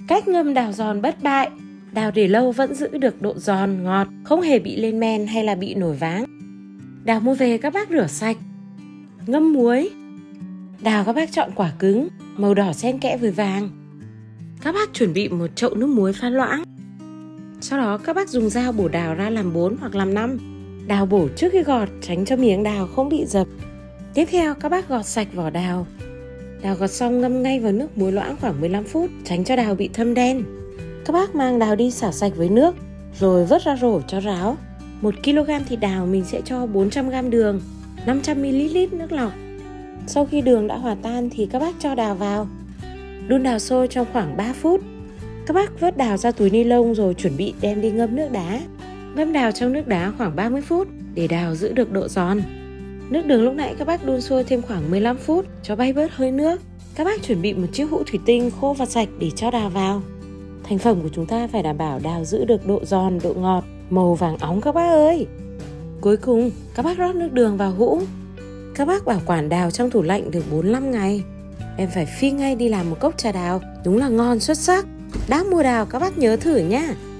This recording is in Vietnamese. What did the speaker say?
Cách ngâm đào giòn bất bại. Đào để lâu vẫn giữ được độ giòn, ngọt, không hề bị lên men hay là bị nổi váng. Đào mua về các bác rửa sạch. Ngâm muối. Đào các bác chọn quả cứng, màu đỏ xen kẽ với vàng. Các bác chuẩn bị một chậu nước muối pha loãng. Sau đó các bác dùng dao bổ đào ra làm 4 hoặc làm 5. Đào bổ trước khi gọt, tránh cho miếng đào không bị dập. Tiếp theo các bác gọt sạch vỏ đào. Đào gọt xong ngâm ngay vào nước muối loãng khoảng 15 phút, tránh cho đào bị thâm đen. Các bác mang đào đi xả sạch với nước, rồi vớt ra rổ cho ráo. 1 kg thịt đào mình sẽ cho 400 g đường, 500 ml nước lọc. Sau khi đường đã hòa tan thì các bác cho đào vào. Đun đào sôi trong khoảng 3 phút. Các bác vớt đào ra túi ni lông rồi chuẩn bị đem đi ngâm nước đá. Ngâm đào trong nước đá khoảng 30 phút để đào giữ được độ giòn. Nước đường lúc nãy các bác đun sôi thêm khoảng 15 phút cho bay bớt hơi nước. Các bác chuẩn bị một chiếc hũ thủy tinh khô và sạch để cho đào vào. Thành phẩm của chúng ta phải đảm bảo đào giữ được độ giòn, độ ngọt, màu vàng óng các bác ơi. Cuối cùng, các bác rót nước đường vào hũ. Các bác bảo quản đào trong tủ lạnh được 45 ngày. Em phải phi ngay đi làm một cốc trà đào, đúng là ngon xuất sắc. Đã mua đào các bác nhớ thử nhá.